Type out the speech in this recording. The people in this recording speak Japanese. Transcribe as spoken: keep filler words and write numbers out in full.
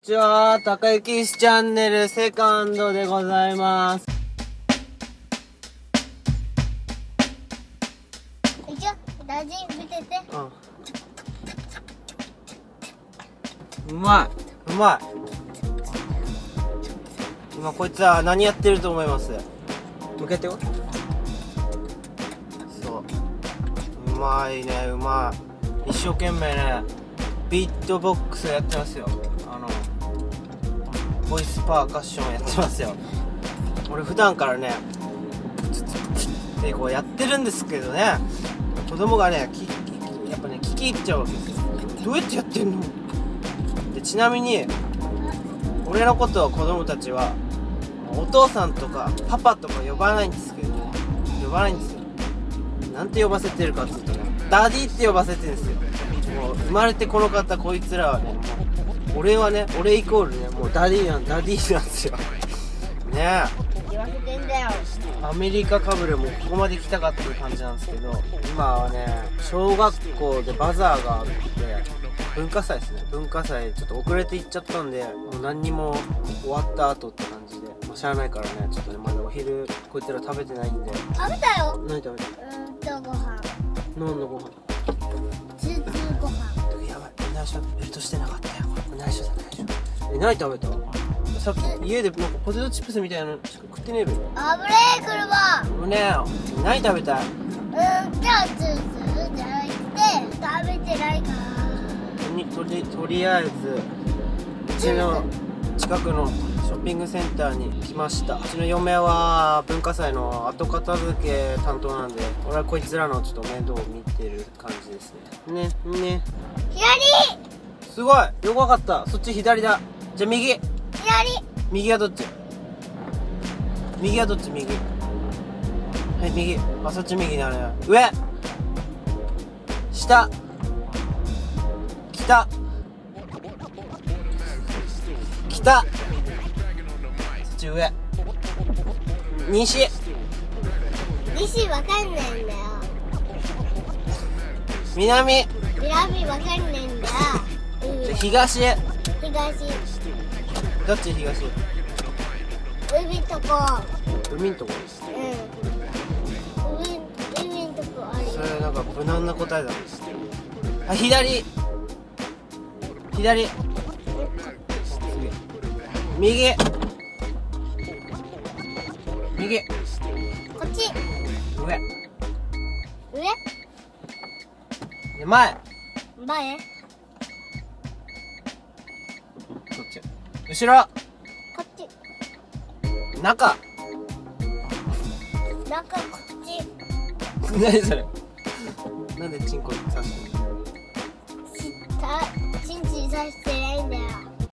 こんにちは、高雪チャンネルセカンドでございます。 一応ラジ見てて。 うん。うまい、うまい。今こいつは何やってると思います？向けてよ。そう。うまいね、うまい。一生懸命ね、ビートボックスやってますよ。あの。ボイスパーカッションやってますよ。俺普段からねってこうやってるんですけどね、子供がねきやっぱね聞き入っちゃうわけですよ。どうやってやってんので、ちなみに俺のことを子供たちはお父さんとかパパとか呼ばないんですけど、呼ばないんですよ。なんて呼ばせてるかっていうとね、ダディって呼ばせてるんですよ。もう生まれてこの方こいつらはね、俺はね、俺イコールね、もうダディなんダディなんですよ。ねえ。 言わせてんだよ。 アメリカかぶれもここまで来たかっていう感じなんですけど、今はね、小学校でバザーがあって、文化祭ですね。文化祭ちょっと遅れて行っちゃったんで、もう何にも終わった後って感じで、まあ、しゃあないからね、ちょっとね、まだお昼こいつら食べてないんで。 食べたよ。 何食べた？ うーんとご飯。 何のご飯？ チーズご飯。 やばい、内緒ベルトしてなかったよ。内緒だ、内緒。え、何食べた？さっき家でなんかポテトチップスみたいなのしか食ってねえべ。 あぶれー車。 ねえ、何食べたい？ うーんとチーズじゃなくて食べてないからとりとりあえずうちの近くのショッピングセンターに来ました。うちの嫁は文化祭の後片付け担当なんで、俺はこいつらのちょっと面倒を見てる感じですね。ねね左。 すごいよくわかった。そっち左だ。じゃあ右。 左。 右はどっち？右はどっち？右。はい、右。あ、そっち右だね。上。下。北。北。そっち上。西。 西わかんないんだよ。 南。 南わかんないんだよ。 じゃ東。 東。 どっち東？ 海とこ。 海んとこ。 うん。海、海んとこあるよ。 それなんか無難な答えだ。あ、左。左。右。右。 こっち。 上。 上？ で、前。 前？ どっち？後ろ。 こっち。 中。 中こっち。 何それ？なんでチンコに刺してるの？ た、チンチン刺して